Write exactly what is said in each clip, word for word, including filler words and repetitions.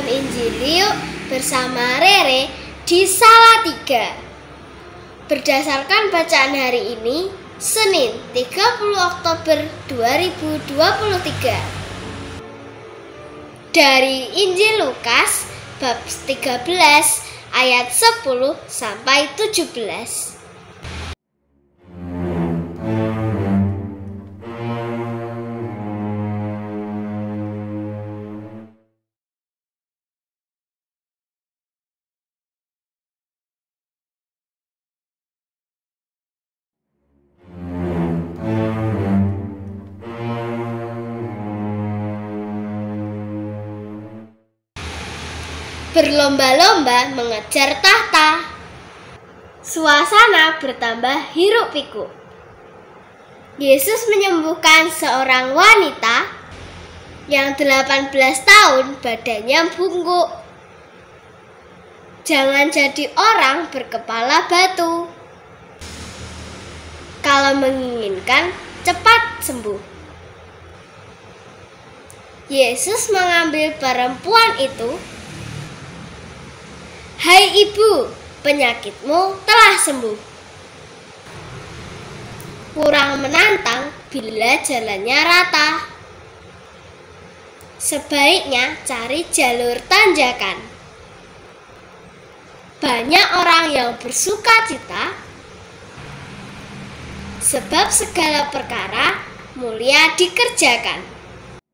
Menuntun Injil yuk bersama Rere di Salatiga. Berdasarkan bacaan hari ini, Senin tiga puluh Oktober dua ribu dua puluh tiga. Dari Injil Lukas bab tiga belas ayat sepuluh sampai tujuh belas. Berlomba-lomba mengejar tahta. Suasana bertambah hiruk-pikuk. Yesus menyembuhkan seorang wanita yang delapan belas tahun badannya bungkuk. Jangan jadi orang berkepala batu. Kalau menginginkan cepat sembuh. Yesus mengambil perempuan itu. Hai ibu, penyakitmu telah sembuh. Kurang menantang bila jalannya rata. Sebaiknya cari jalur tanjakan. Banyak orang yang bersuka cita, sebab segala perkara mulia dikerjakan.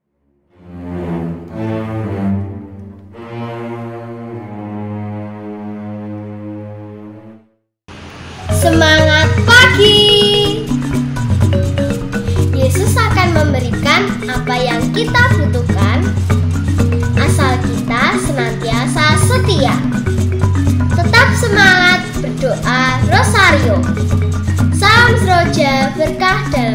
Semangat pagi! Yesus akan memberikan apa yang kita butuhkan, asal kita senantiasa setia. Tetap semangat berdoa Rosario. Salam seroja berkah dan